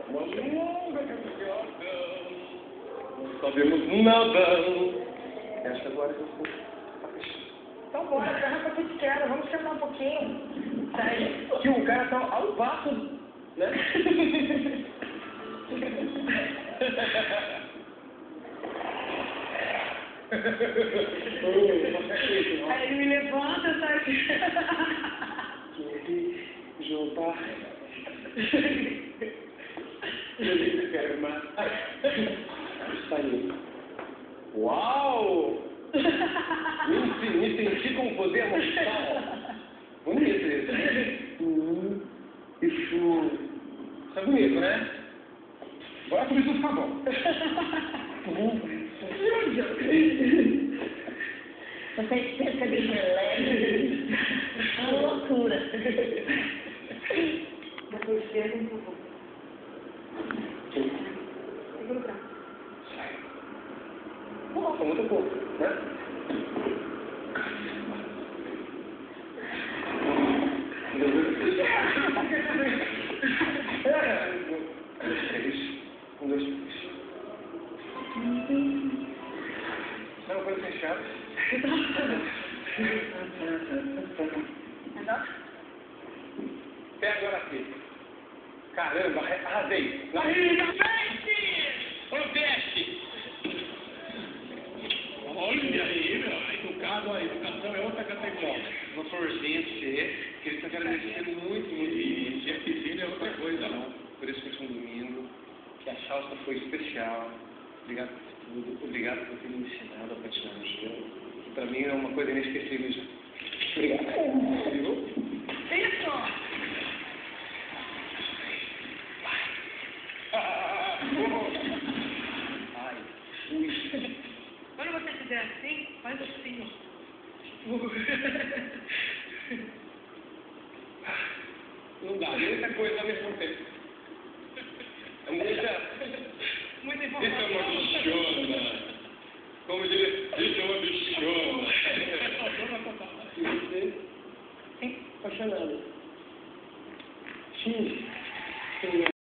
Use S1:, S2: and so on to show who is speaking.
S1: uma longa caminhada, não sabemos nada. E acho que agora eu vou fechar.
S2: Então bora, agarra pra que quer, vamos cantar um pouquinho. Sério? Que o cara tá ao passo, né? Aí ele me levanta, sabe?
S1: Jobar. Saiu. Uau! Me senti com poder mortal. Bonito isso. Isso. Isso é bonito, né? Agora tudo isso fica bom.
S2: Você pensa de relé? É uma loucura. Depois chega um pouco. Segura o braço.
S1: Sai. Nossa, muito pouco, né? Um, dois, três. Não, foi fechado. Pega agora aqui. Caramba, arrasei.
S3: Barriga, veste! Ô, veste! Olha aí, meu. A educação é outra categoria.
S1: Doutorzinho, você, queria te agradecer muito, muito.
S3: E a piscina é outra coisa, não.
S1: Por esse último domingo, que a salsa foi especial. Obrigado por tudo. Obrigado por ter me ensinado a patinar no gelo. Que pra mim é uma coisa inesquecível já. Obrigado.
S2: Isso!
S1: Ai, fui.
S2: Quando você fizer assim, faz assim, ó.
S1: Não dá, muita coisa mesmo.